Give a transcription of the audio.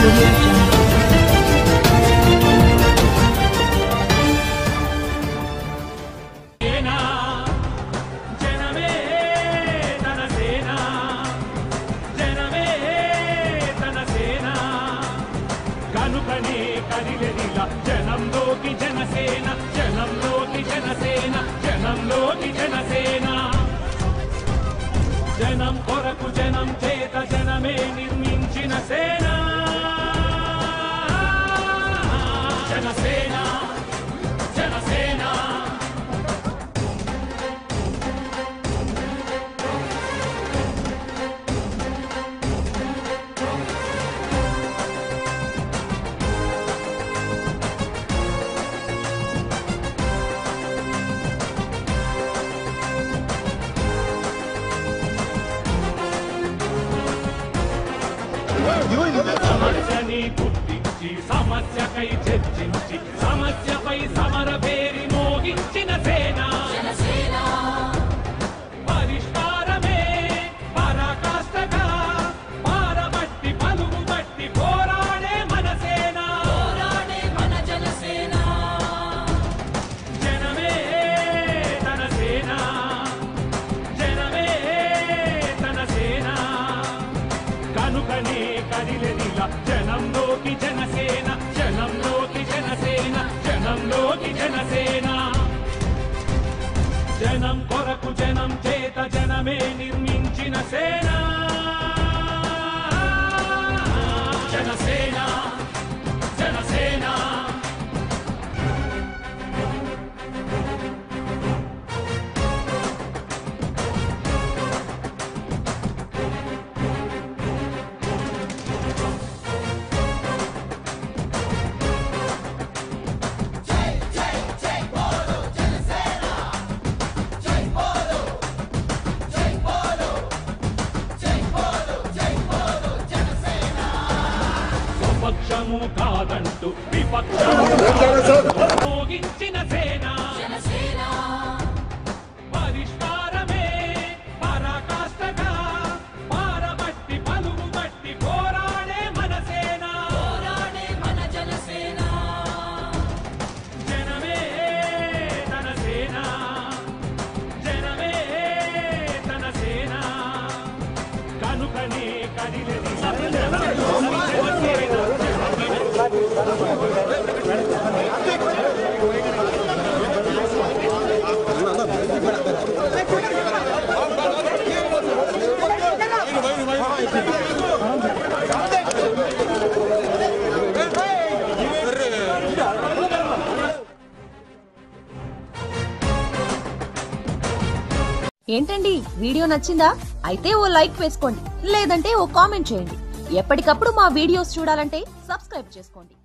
Audio Jungle. జనం కొరకు జనం చేత జనమే నిర్మించిన సేన జనసేన జనసేన సమస్యని గుర్తించి సమస్యకై చర్చించి సమస్యపై సమర పేరి మోగించిన సేన పరిష్కారమే పరాకాష్ఠగా పారబట్టి పలుగు బట్టి పోరాడే మన సేన మన జనసేన జనమే తన సేన జనమే తన సేన కనుకనే కదిలెదిలా జనంలోకి జనసేన జనంలోకి జనసేన జనంలోకి జనసేన జనం కొరకు జనం చేత జనమే నిర్మించిన సేన జనసేన జనసేన పక్షము కాదంటూ విపక్షము మోగించిన సేన పరిష్కారమే పరాకాష్ఠగా పారబట్టి పలుగు బట్టి పోరాడే మన సేన మన జనసేన జనమే తన సేన జనమే తన సేన కనుకనే కదిలెది ఏంటండి వీడియో నచ్చిందా? అయితే ఓ లైక్ వేసుకోండి, లేదంటే ఓ కామెంట్ చేయండి. ఎప్పటికప్పుడు మా వీడియోస్ చూడాలంటే సబ్స్క్రైబ్ చేసుకోండి.